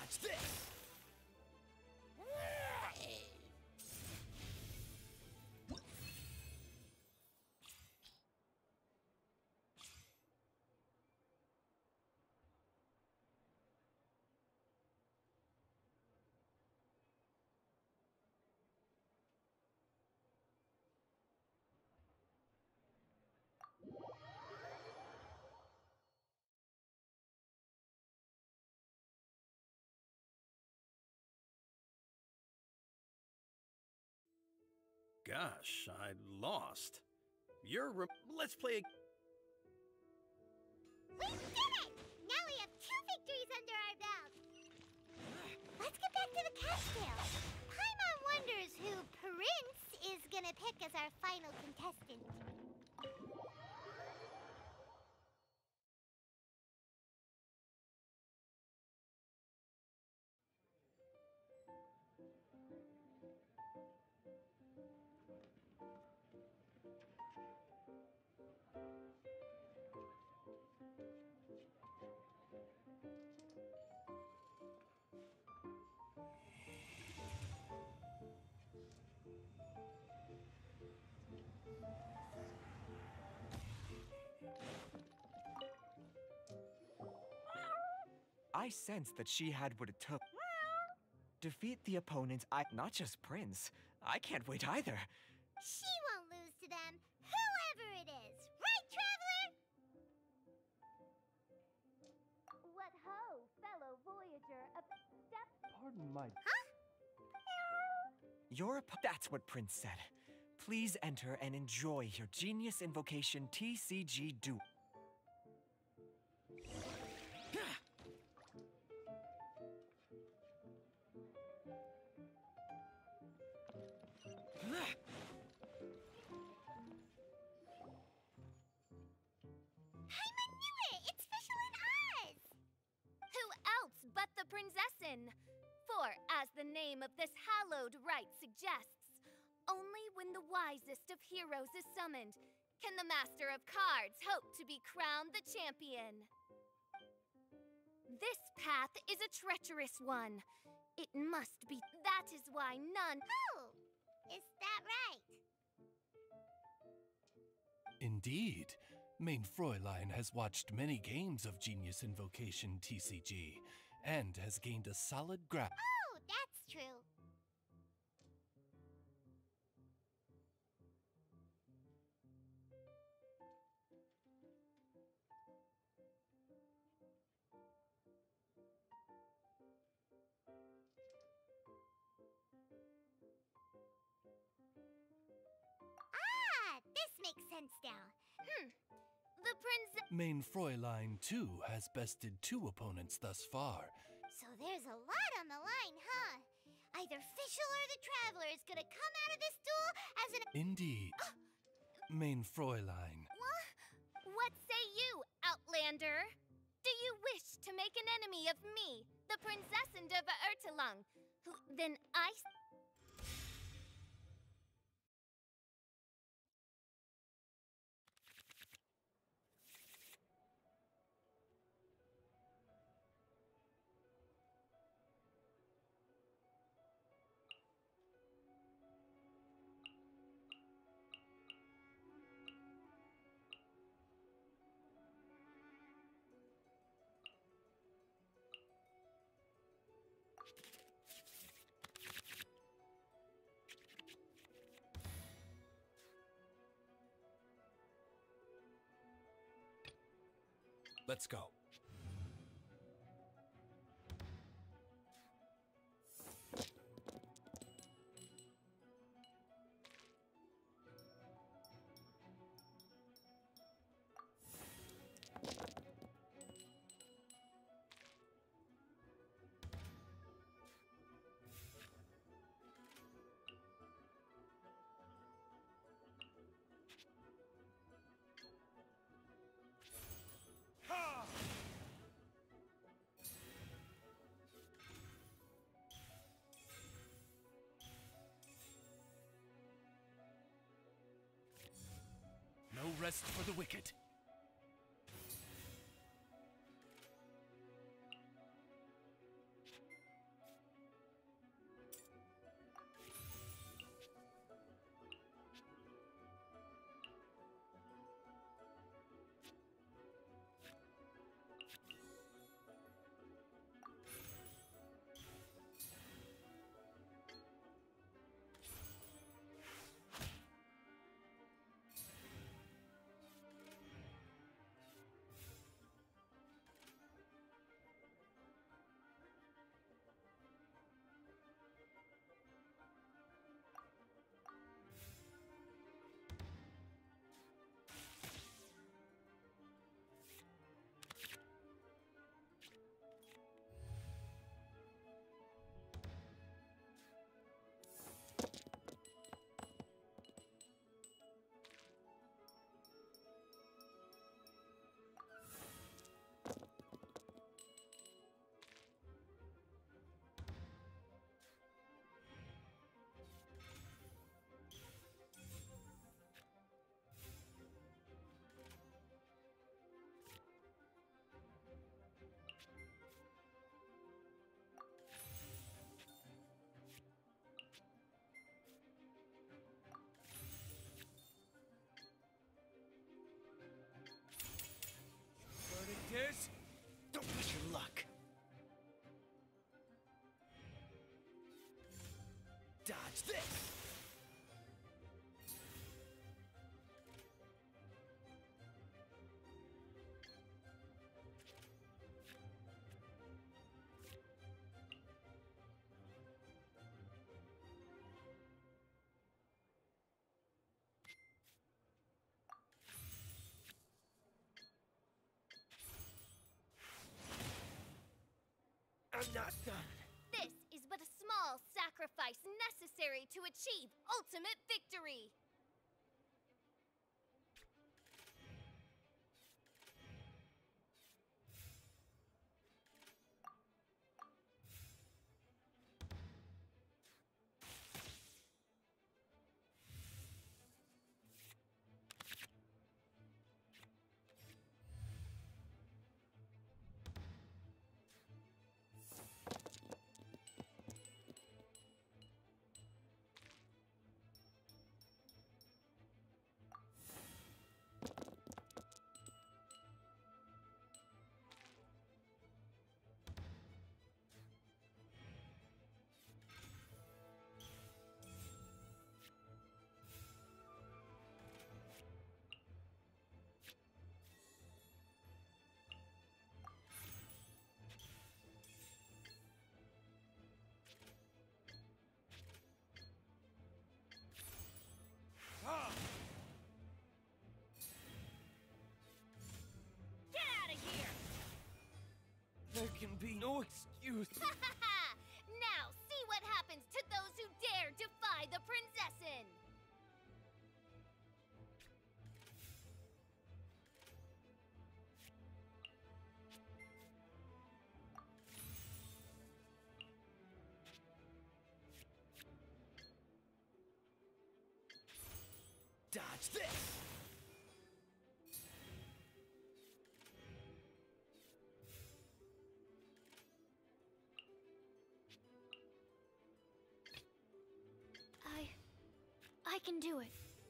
Watch this! Gosh, I lost. Let's play. We did it! Now we have 2 victories under our belt. Let's get back to the Catskill. Paimon wonders who Prince is gonna pick as our final contestant. I sensed that she had what it took. Defeat the opponents, not just Prince. I can't wait either. She won't lose to them, whoever it is. Right, Traveler? What ho, fellow Voyager of step... Pardon my... That's what Prince said. Please enter and enjoy your Genius Invocation TCG duel. Paimon knew it! It's Fisherland Oz! Who else but the Prinzessin? For, as the name of this hallowed rite suggests, only when the wisest of heroes is summoned can the Master of Cards hope to be crowned the champion. This path is a treacherous one. It must be. That is why none. Oh, is that right? Indeed. Main Fräulein has watched many games of Genius Invocation TCG, and has gained a solid grasp. Oh, that's true. Ah, this makes sense now. The Main Fräulein, too, has bested 2 opponents thus far. So there's a lot on the line, huh? Either Fischl or the Traveler is gonna come out of this duel as an... Indeed. Main Fräulein. What say you, Outlander? Do you wish to make an enemy of me, the Prinzessin de Verurtelung, who then I... Let's go. No rest for the wicked. Dodge this! I'm not done. This is but a small sacrifice necessary to achieve ultimate victory. Get out of here! There can be no excuse. Now see what happens to those who dare defy the Princessin! Dodge this! I can do it.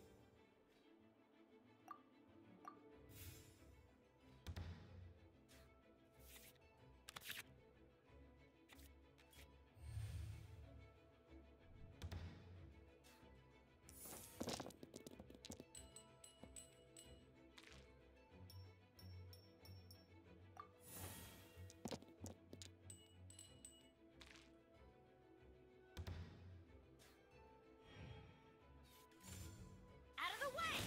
Out of the way!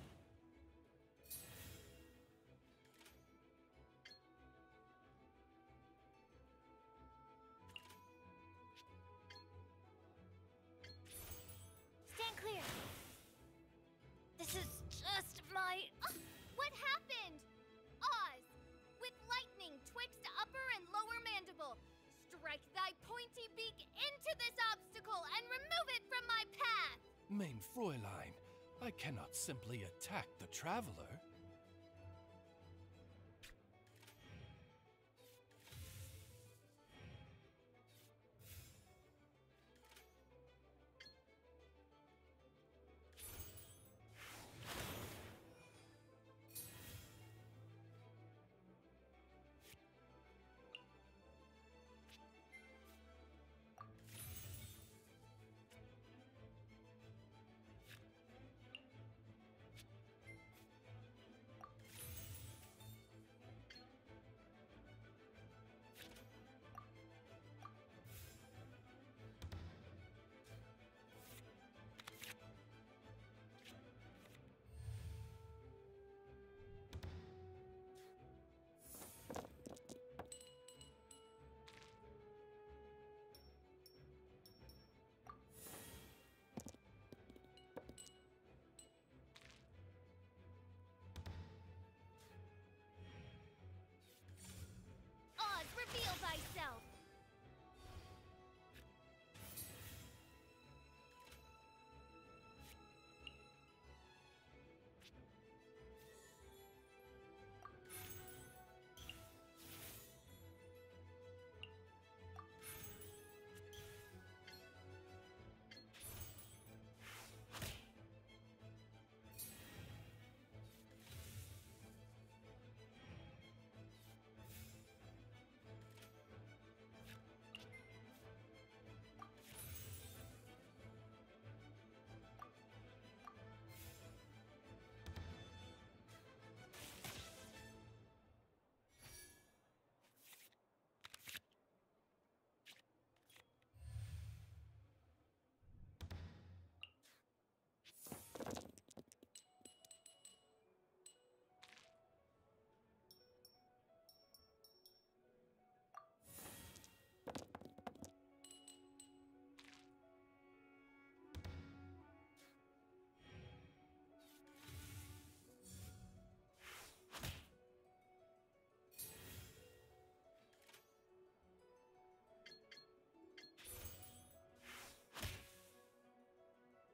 Stand clear. This is just my... What happened? Oz, with lightning twixt upper and lower mandible, strike thy pointy beak into this obstacle and remove it from my path! Mein Fräulein, I cannot simply attack the traveler.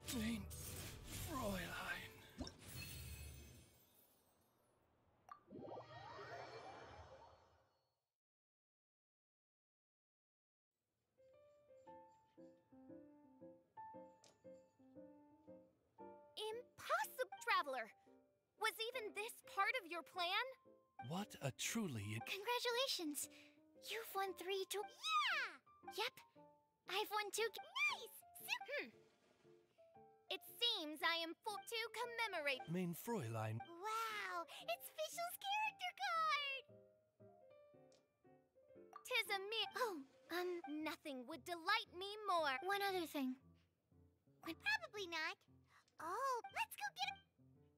Mein Fräulein. Impossible, Traveler! Was even this part of your plan? What a truly Congratulations! You've won 3 to... Yeah! Yep. I've won 2... Nice! It seems I am for to commemorate. Mein Fräulein. Wow! It's Fischl's character card! Tis a mere. Oh, Nothing would delight me more. one other thing. Probably not. Oh, let's go get him!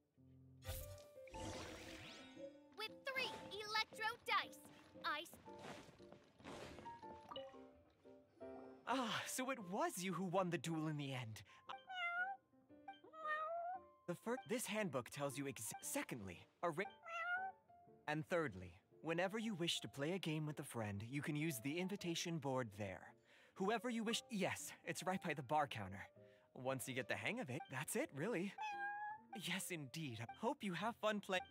With 3 electro dice, I. Ah, so it was you who won the duel in the end. This handbook tells you secondly, and thirdly, whenever you wish to play a game with a friend, you can use the invitation board there. Whoever you wish, yes, it's right by the bar counter. Once you get the hang of it, that's it, really. Yes, indeed. Hope you have fun playing.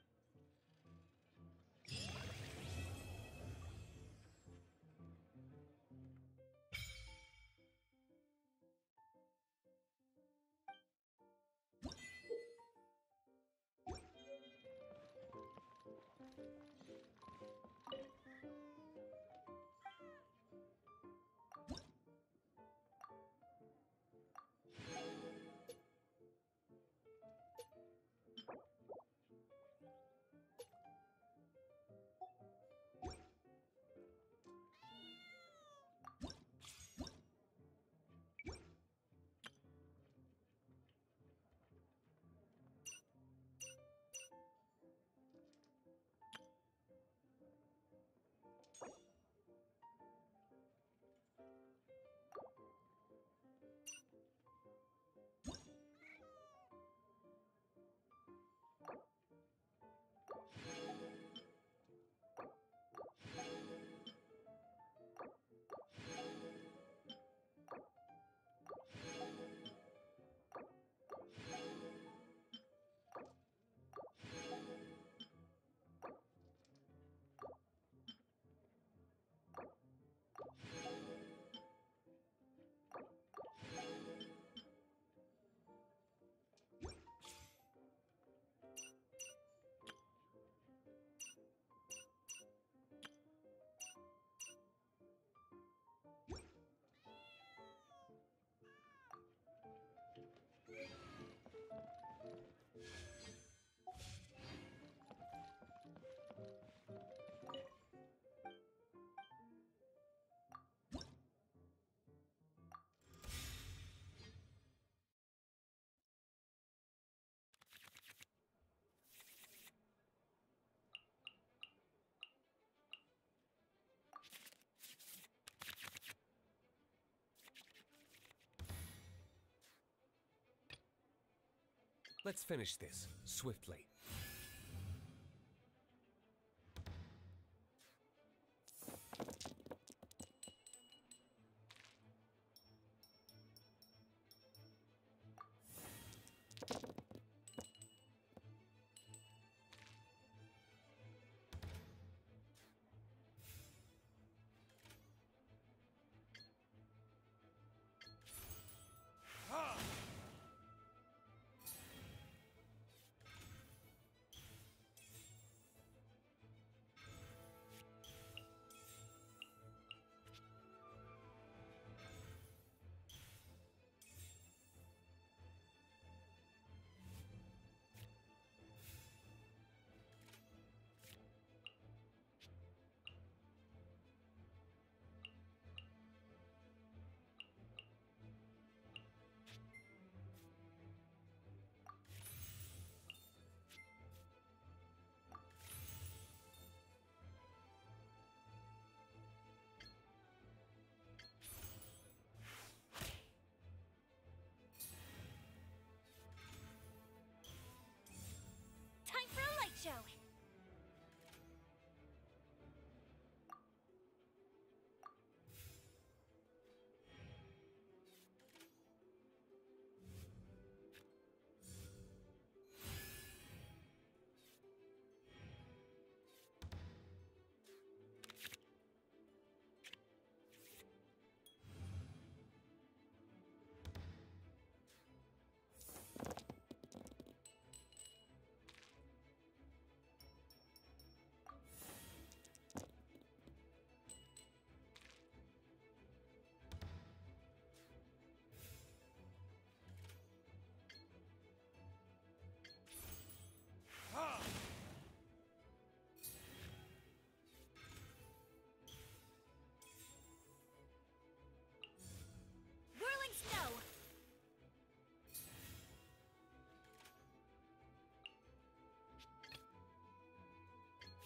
Let's finish this swiftly.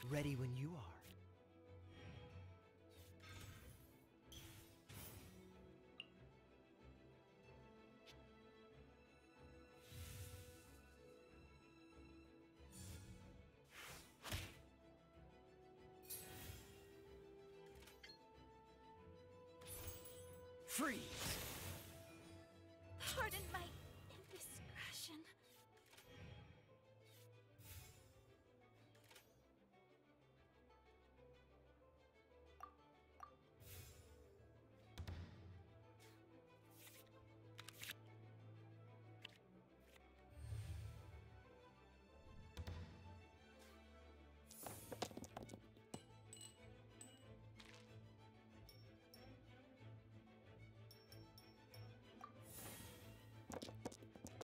Ready when you are. Freeze!